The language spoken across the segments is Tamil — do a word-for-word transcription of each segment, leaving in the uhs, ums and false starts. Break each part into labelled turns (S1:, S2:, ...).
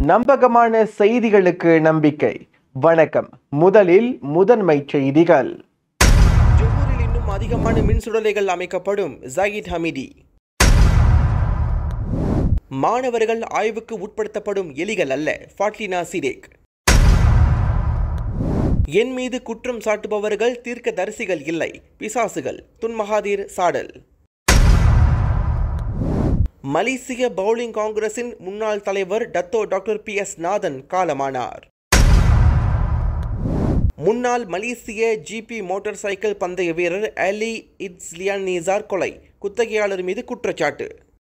S1: நம்பகமான செய்திகளுக்கு நம்பிக்கை. வணக்கம். முதலில் முதன்மை செய்திகள்.
S2: ஜொஹூரில் இன்னும் அதிகமான மின்சுடலைகள் அமைக்கப்படும். Zahid Hamidi. மாணவர்கள் ஆய்வுக்கு உட்படுத்தப்படும் எலிகள் அல்ல. ஃபாட்லினா சிடேக். என் மீது குற்றம் சாட்டுபவர்கள் தீர்க்கதரிசிகள் இல்லை, பிசாசுகள். துன் மகாதீர் சாடல். மலேசிய பவுலிங் காங்கிரசின் முன்னாள் தலைவர் Datuk doctor P S Nathan காலமானார். முன்னாள் மலேசிய ஜிபி மோட்டார் சைக்கிள் பந்தய வீரர் அலி இட்ஸ்லியான் நிசார் கொலை, குத்தகையாளர் மீது குற்றச்சாட்டு.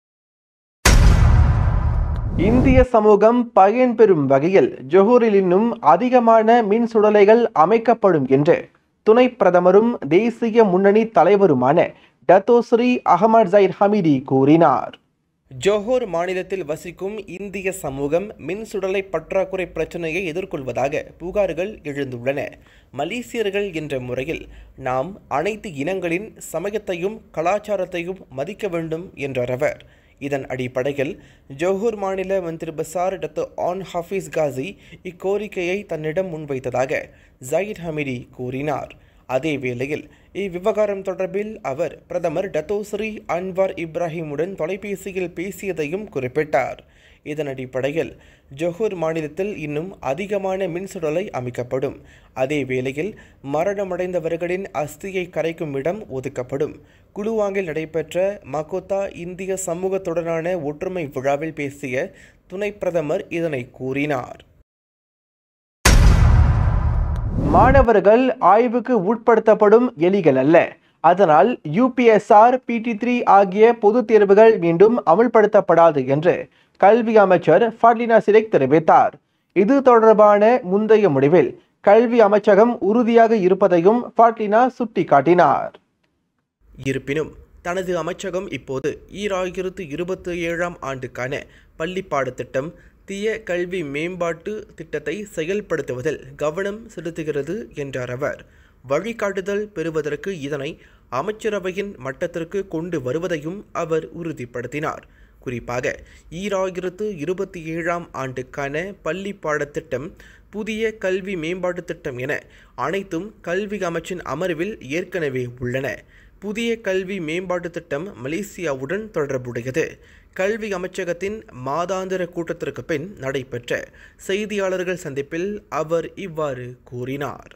S1: இந்திய சமூகம் பயன்பெறும் வகையில் ஜொஹூரில் இன்னும் அதிகமான மின் சுடலைகள் அமைக்கப்படும் என்று துணை பிரதமரும் தேசிய முன்னணி தலைவருமான டத்தோஸ்ரீ அகமது ஜைட் ஹமீடி கூறினார்.
S2: ஜொஹூர் மாநிலத்தில் வசிக்கும் இந்திய சமூகம் மின் சுடலை பற்றாக்குறை பிரச்சனையை எதிர்கொள்வதாக புகார்கள் எழுந்துள்ளன. மலேசியர்கள் என்ற முறையில் நாம் அனைத்து இனங்களின் சமயத்தையும் கலாச்சாரத்தையும் மதிக்க வேண்டும் என்றார் அவர். இதன் அடிப்படையில் ஜொஹூர் மாநில மந்திரி பசார் டத்தோ ஆன் ஹஃபீஸ் காசி இக்கோரிக்கையை தன்னிடம் முன்வைத்ததாக ஜாகித் ஹமீடி கூறினார். அதே வேளையில் இவ்விவகாரம் தொடர்பில் அவர் பிரதமர் டத்தோஸ்ரீ அன்வார் இப்ராஹிமுடன் தொலைபேசியில் பேசியதையும் குறிப்பிட்டார். இதன் அடிப்படையில் ஜொஹூர் மாநிலத்தில் இன்னும் அதிகமான மின்சுடலை அமைக்கப்படும். அதே வேளையில் மரணமடைந்தவர்களின் அஸ்தியை கரைக்கும் இடம் ஒதுக்கப்படும். குலுவாங்கில் நடைபெற்ற மகோத்தா இந்திய சமூகத்துடனான ஒற்றுமை விழாவில் பேசிய துணை பிரதமர் இதனை கூறினார்.
S1: மாணவர்கள் ஆய்வுக்கு உட்படுத்தப்படும் எலிகள் அல்ல. அதனால் யூபிஎஸ்ஆர், பிடி த்ரீ ஆகிய பொதுத் தேர்வுகள் மீண்டும் அமல்படுத்தப்படாது என்று கல்வி அமைச்சர் ஃபாட்லினா சிடேக் தெரிவித்தார். இது தொடர்பான முந்தைய முடிவில் கல்வி அமைச்சகம் உறுதியாக இருப்பதையும் ஃபாட்லினா சுட்டிக்காட்டினார்.
S2: இருப்பினும் தனது அமைச்சகம் இப்போது ஈராயிரத்து இருபத்தி ஏழாம் ஆண்டுக்கான பள்ளி பாடத்திட்டம் தீய கல்வி மேம்பாட்டு திட்டத்தை செயல்படுத்துவதில் கவனம் செலுத்துகிறது என்றார் அவர். வழிகாட்டுதல் பெறுவதற்கு இதனை அமைச்சரவையின் மட்டத்திற்கு கொண்டு வருவதையும் அவர் உறுதிப்படுத்தினார். குறிப்பாக ஈராயிரத்து இருபத்தி ஏழாம் ஆண்டுக்கான பள்ளி பாடத்திட்டம், புதிய கல்வி மேம்பாட்டு திட்டம் என அனைத்தும் கல்வி அமைச்சின் அமர்வில் ஏற்கனவே உள்ளன. புதிய கல்வி மேம்பாட்டு திட்டம் மலேசியாவுடன் தொடர்புடையது. கல்வி அமைச்சகத்தின் மாதாந்திர கூட்டத்திற்கு பின் நடைபெற்ற செய்தியாளர்கள் சந்திப்பில் அவர் இவ்வாறு கூறினார்.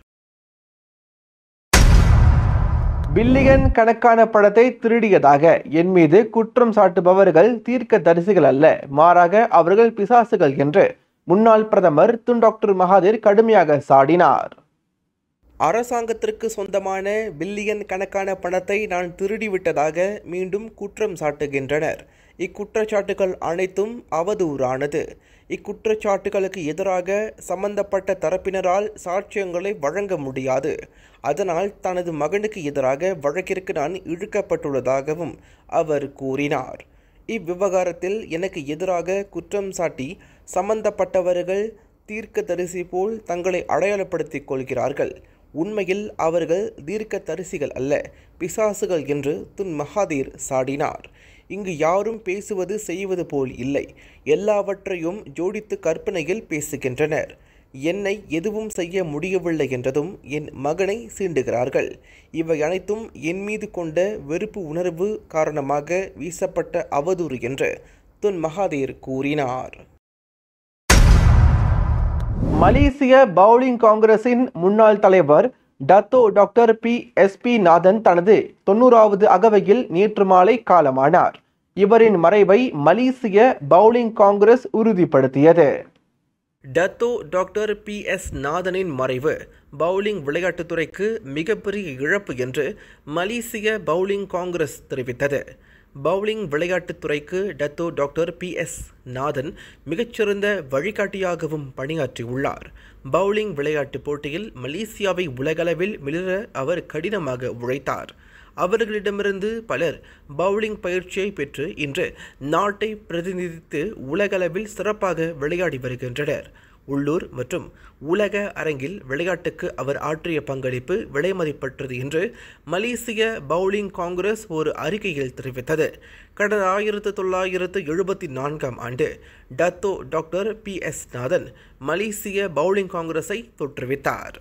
S1: பில்லியன் கணக்கான பணத்தை திருடியதாக என் மீது குற்றம் சாட்டுபவர்கள் தீர்க்க தரிசிகள் அல்ல, மாறாக அவர்கள் பிசாசுகள் என்று முன்னாள் பிரதமர் துன் டாக்டர் மகாதீர் கடுமையாக சாடினார்.
S2: அரசாங்கத்திற்கு சொந்தமான பில்லியன் கணக்கான பணத்தை நான் திருடிவிட்டதாக மீண்டும் குற்றம் சாட்டுகின்றனர். இக்குற்றச்சாட்டுகள் அனைத்தும் அவதூறானது. இக்குற்றச்சாட்டுகளுக்கு எதிராக சம்பந்தப்பட்ட தரப்பினரால் சாட்சியங்களை வழங்க முடியாது. அதனால் தனது மகனுக்கு எதிராக வழக்கிற்கு நான் இழுக்கப்பட்டுள்ளதாகவும் அவர் கூறினார். இவ்விவகாரத்தில் எனக்கு எதிராக குற்றம் சாட்டி சம்பந்தப்பட்டவர்கள் தீர்க்கதரிசி போல் தங்களை அடையாளப்படுத்திக் கொள்கிறார்கள். உண்மையில் அவர்கள் தீர்க்கதரிசிகள் அல்ல, பிசாசுகள் என்று துன் மகாதீர் சாடினார். இங்கு யாரும் பேசுவது செய்வது போல் இல்லை, எல்லாவற்றையும் ஜோடித்து கற்பனையில் பேசுகின்றனர். என்னை எதுவும் செய்ய முடியவில்லை என்றதும் என் மகனை சீண்டுகிறார்கள். இவை அனைத்தும் என் மீது கொண்ட வெறுப்பு உணர்வு காரணமாக வீசப்பட்ட அவதூறு என்று துன் மகாதீர் கூறினார்.
S1: மலேசிய பவுலிங் காங்கிரசின் முன்னாள் தலைவர் Datuk doctor P S P Nathan தனது தொன்னூறாவது அகவையில் நேற்று மாலை காலமானார். இவரின் மறைவை மலேசிய பவுலிங் காங்கிரஸ் உறுதிப்படுத்தியது.
S2: டத்தோ டாக்டர் பி எஸ் நாதனின் மறைவு பவுலிங் விளையாட்டுத்துறைக்கு மிகப்பெரிய இழப்பு என்று மலேசிய பவுலிங் காங்கிரஸ் தெரிவித்தது. பவுலிங் விளையாட்டுத்துறைக்கு Datuk doctor P S Nathan மிகச்சிறந்த வழிகாட்டியாகவும் பணியாற்றியுள்ளார். பவுலிங் விளையாட்டுப் போட்டியில் மலேசியாவை உலகளவில் மிளிர அவர் கடினமாக உழைத்தார். அவர்களிடமிருந்து பலர் பவுலிங் பயிற்சியை பெற்று இன்று நாட்டை பிரதிநிதித்து உலகளவில் சிறப்பாக விளையாடி வருகின்றனர். உள்ளூர் மற்றும் உலக அரங்கில் விளையாட்டுக்கு அவர் ஆற்றிய பங்களிப்பு விலைமதிப்பற்றது என்று மலேசிய பவுலிங் காங்கிரஸ் ஒரு அறிக்கையில் தெரிவித்தது. கடந்த ஆயிரத்து தொள்ளாயிரத்து எழுபத்தி நான்காம் ஆண்டு Datuk doctor P S Nathan மலேசிய பவுலிங் காங்கிரஸை தோற்றுவித்தார்.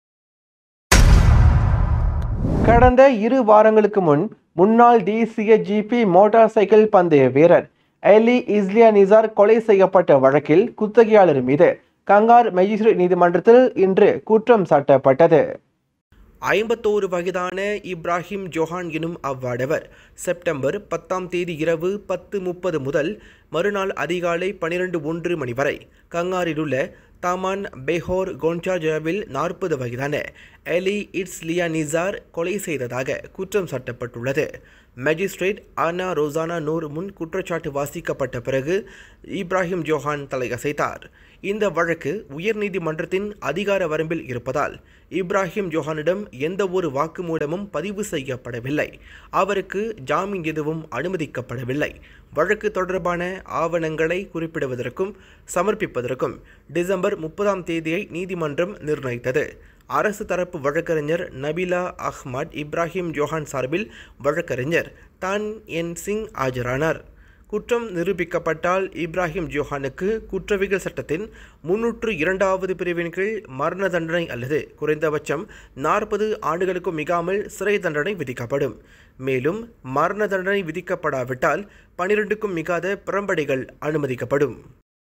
S1: கடந்த இரு வாரங்களுக்கு முன் முன்னாள் தேசிய ஜிபி மோட்டார் சைக்கிள் பந்தய வீரர் எலி இஸ்லியா நிசார் கொலை செய்யப்பட்ட வழக்கில் குத்தகையாளர் மீது கங்கார் மேஜிஸ்ட்ரேட் நீதிமன்றத்தில் இன்று குற்றம் சாட்டப்பட்டது.
S2: ஐம்பத்தோரு வயதான இப்ராஹிம் ஜோஹான் எனும் அவ்வாடவர் செப்டம்பர் பத்தாம் தேதி இரவு பத்து முப்பது முதல் மறுநாள் அதிகாலை பனிரெண்டு ஒன்று மணி வரை கங்காரிலுள்ள தாமான் பெஹோர் கோன்சாஜாவில் நாற்பது வயதான எலி இட்ஸ்லியா நிசார் கொலை செய்ததாக குற்றம் சாட்டப்பட்டுள்ளது. மேஜிஸ்ட்ரேட் ஆனா ரோசானா நூர் முன் குற்றச்சாட்டு வாசிக்கப்பட்ட பிறகு இப்ராஹிம் ஜோஹான் தலையசைத்தார். இந்த வழக்கு உயர்நீதிமன்றத்தின் அதிகார வரம்பில் இருப்பதால் இப்ராஹிம் ஜோஹானிடம் எந்த ஒரு வாக்குமூலமும் பதிவு செய்யப்படவில்லை. அவருக்கு ஜாமீன் எதுவும் அனுமதிக்கப்படவில்லை. வழக்கு தொடர்பான ஆவணங்களை குறிப்பிடுவதற்கும் சமர்ப்பிப்பதற்கும் டிசம்பர் முப்பதாம் தேதியை நீதிமன்றம் நிர்ணயித்தது. அரசு தரப்பு வழக்கறிஞர் நபிலா அஹ்மத் இப்ராஹிம் ஜோஹான் சார்பில் வழக்கறிஞர் தான் என் சிங் ஆஜரானார். குற்றம் நிரூபிக்கப்பட்டால் இப்ராஹிம் ஜோஹானுக்கு குற்றவியல் சட்டத்தின் முன்னூற்று இரண்டாவது பிரிவின் கீழ் மரண தண்டனை அல்லது குறைந்தபட்சம் நாற்பது ஆண்டுகளுக்கும் மிகாமல் சிறை தண்டனை விதிக்கப்படும். மேலும் மரண தண்டனை விதிக்கப்படாவிட்டால் பனிரெண்டுக்கும் மிகாத பிறம்படிகள் அனுமதிக்கப்படும்.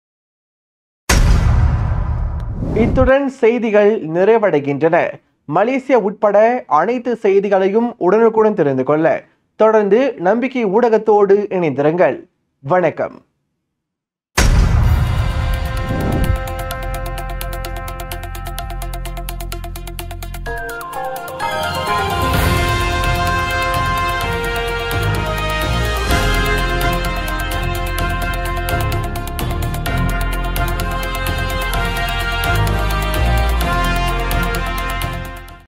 S1: இத்துடன் செய்திகள் நிறைவடைகின்றன. மலேசியா உட்பட அனைத்து செய்திகளையும் உடனுக்குடன் தெரிந்து கொள்ள தொடர்ந்து நம்பிக்கை ஊடகத்தோடு இணைந்திருங்கள். வணக்கம்.